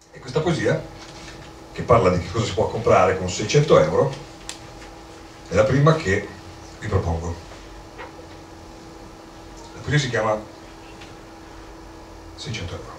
E questa poesia, che parla di che cosa si può comprare con 600 euro, è la prima che vi propongo. La poesia si chiama 600 euro.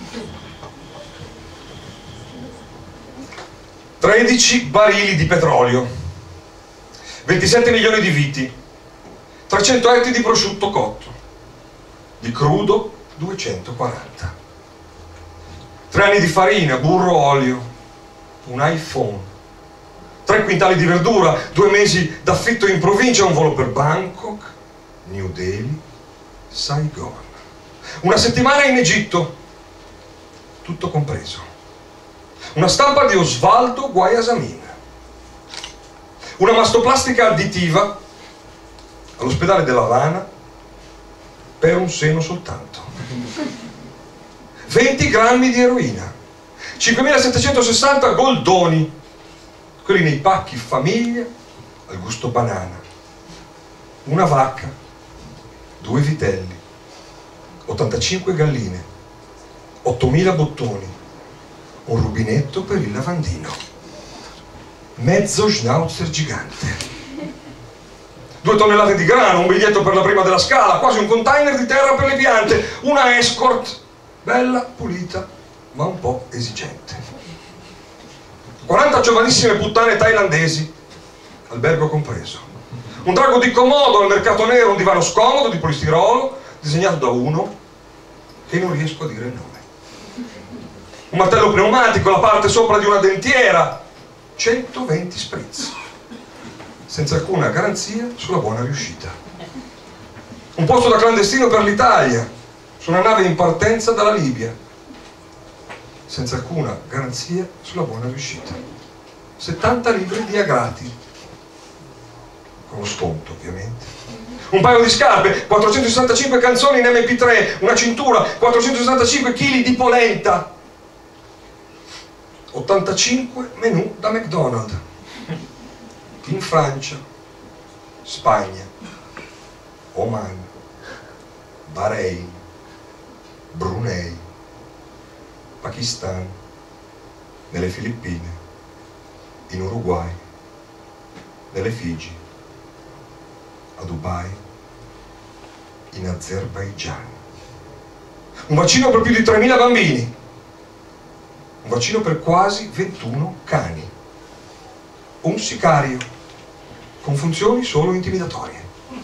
13 barili di petrolio, 27 milioni di viti, 300 etti di prosciutto cotto, di crudo 240, 3 anni di farina, burro, olio, un iPhone, 3 quintali di verdura, 2 mesi d'affitto in provincia, un volo per Bangkok, New Delhi, Saigon, una settimana in Egitto, tutto compreso. Una stampa di Osvaldo Guayasamín, una mastoplastica additiva all'ospedale dell'Havana per un seno soltanto, 20 grammi di eroina, 5.760 goldoni, quelli nei pacchi famiglia al gusto banana, una vacca, 2 vitelli, 85 galline, 8.000 bottoni, un rubinetto per il lavandino, mezzo schnauzer gigante, 2 tonnellate di grano, un biglietto per la prima della scala, quasi un container di terra per le piante, una escort bella, pulita, ma un po' esigente, 40 giovanissime puttane thailandesi, albergo compreso, un drago di Komodo al mercato nero, un divano scomodo di polistirolo disegnato da uno che non riesco a dire il nome, un martello pneumatico, la parte sopra di una dentiera, 120 spritz, senza alcuna garanzia sulla buona riuscita, un posto da clandestino per l'Italia su una nave in partenza dalla Libia, senza alcuna garanzia sulla buona riuscita, 70 libri di agrati, con lo sconto ovviamente, un paio di scarpe, 465 canzoni in MP3, una cintura, 465 kg di polenta, 85 menù da McDonald's, in Francia, Spagna, Oman, Bahrain, Brunei, Pakistan, nelle Filippine, in Uruguay, nelle Figi, a Dubai, in Azerbaigian. Un vaccino per più di 3.000 bambini, un vaccino per quasi 21 cani, un sicario con funzioni solo intimidatorie,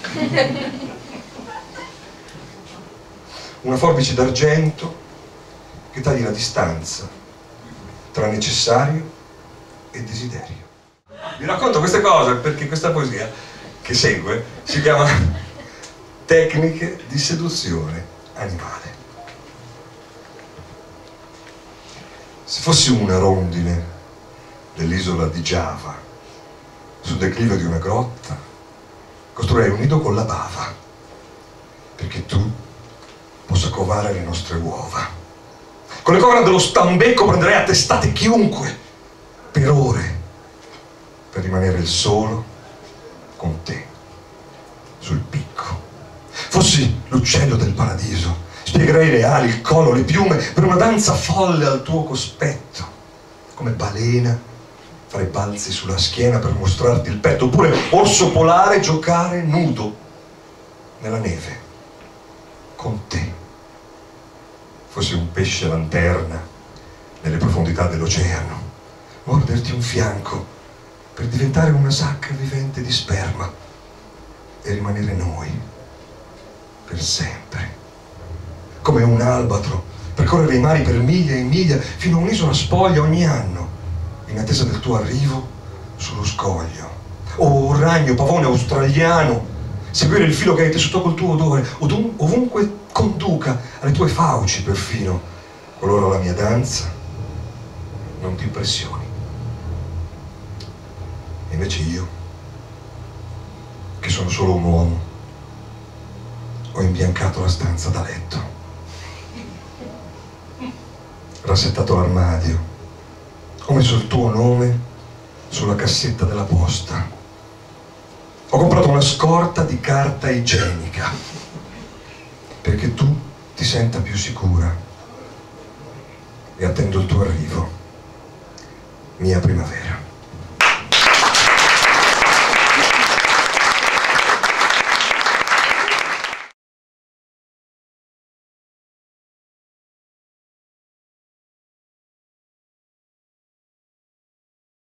una forbice d'argento che tagli la distanza tra necessario e desiderio. Vi racconto queste cose perché questa poesia che segue si chiama Tecniche di seduzione animale. Se fossi una rondine dell'isola di Giava, sul declivio di una grotta, costruirei un nido con la bava, perché tu possa covare le nostre uova. Con le corna dello stambecco prenderei a testate chiunque, per ore, per rimanere il solo con te, sul picco. Fossi l'uccello del paradiso, spiegherei le ali, il collo, le piume per una danza folle al tuo cospetto. Come balena farei balzi sulla schiena per mostrarti il petto, oppure orso polare giocare nudo nella neve con te. Fossi un pesce lanterna nelle profondità dell'oceano, morderti un fianco per diventare una sacca vivente di sperma e rimanere noi per sempre. Come un albatro percorrere i mari per miglia e miglia fino a un'isola spoglia ogni anno in attesa del tuo arrivo sullo scoglio. O un ragno pavone australiano, seguire il filo che hai tessuto col tuo odore, ovunque conduca alle tue fauci perfino, qualora la mia danza non ti impressioni. E invece io, che sono solo un uomo, ho imbiancato la stanza da letto, rassettato l'armadio, ho messo il tuo nome sulla cassetta della posta, ho comprato una scorta di carta igienica perché tu ti senta più sicura e attendo il tuo arrivo, mia primavera.